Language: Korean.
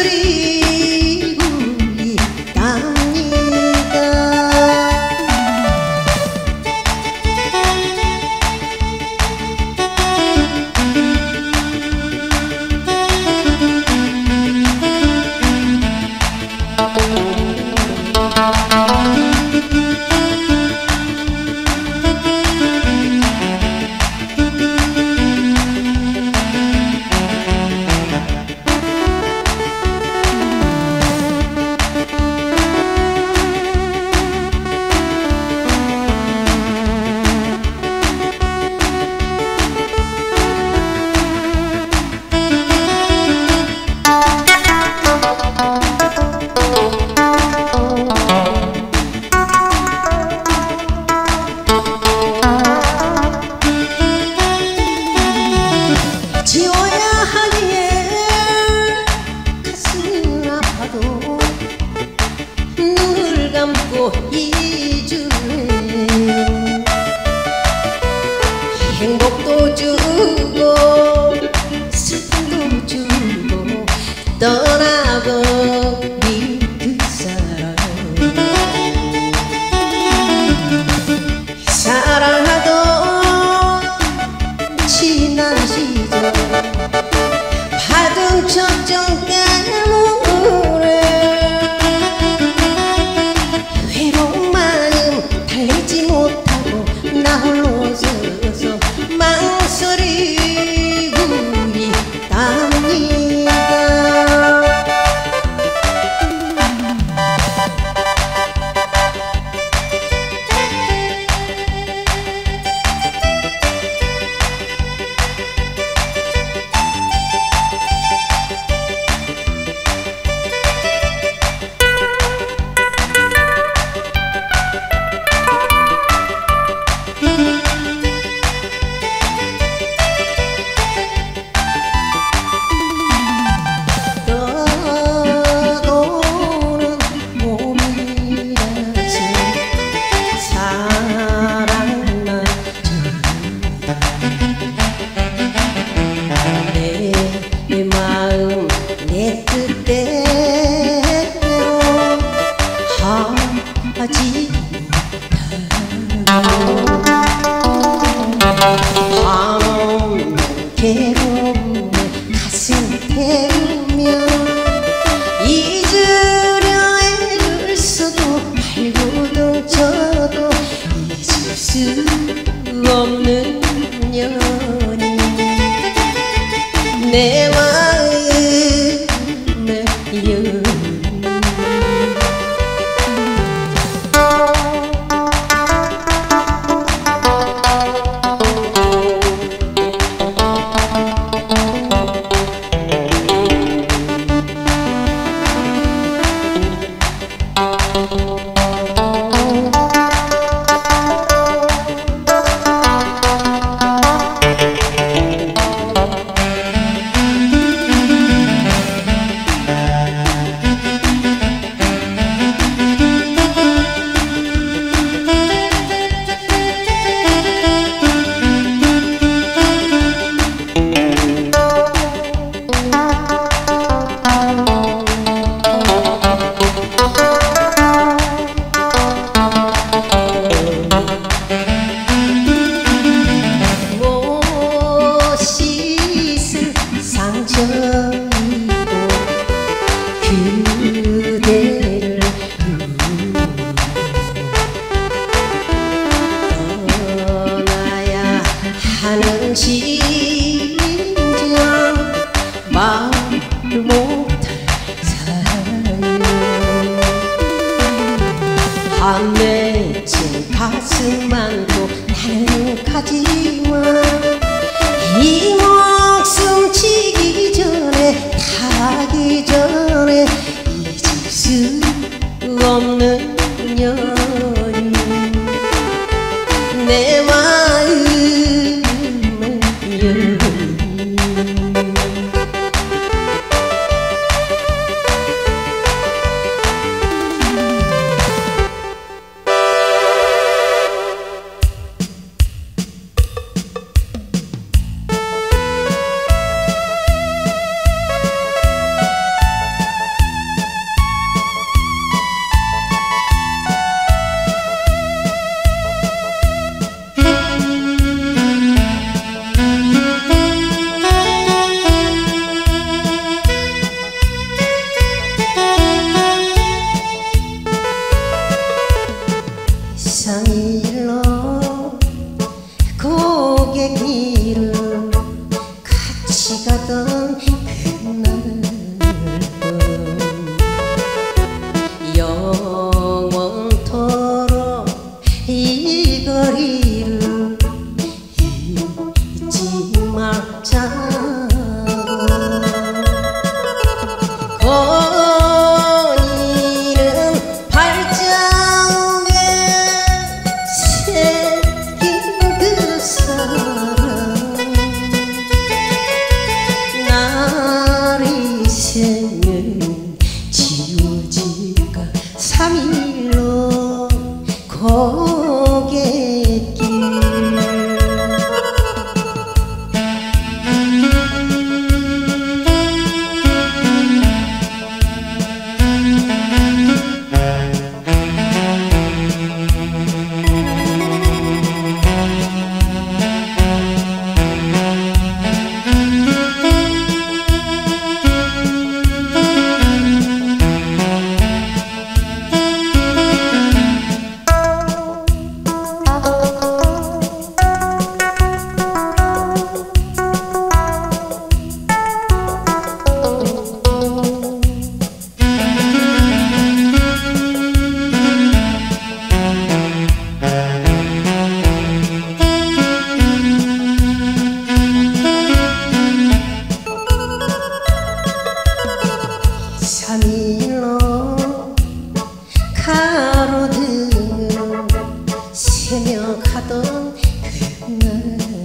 망설이고 있답니다. 지워야 하기에 가슴 아파도 눈을 감고 잊으네. 행복도 주고 슬픔도 주고 떠나버린 그 사람, 사랑하던 지난 시절 받은 걱정 때문에 외로운 마음 달래지 못하고 나 홀로 서서 망설이고 있답니다. 내 뜻대로 하지 못하고 한없는 괴로움에 가슴 태우며 잊으려 애를 써도 발버둥 쳐도 잊을 수 없는 연인, 내 마음의 여인. 그대를 떠나야 하는 심정 말 못할 사연, 한맺힌 가슴 안고 나는 가지만 이 목숨 치기 전에 타기 전에 잊을 수 없는 연인, 내 마음의 고갯길을 같이 가던 그날은 영원토록 이 거리를 잊지 말자고 보이는 발자국에 새긴 그 사람 날이 새면 지워질까 3일로 고갯길 가로등을 새며 가던 그날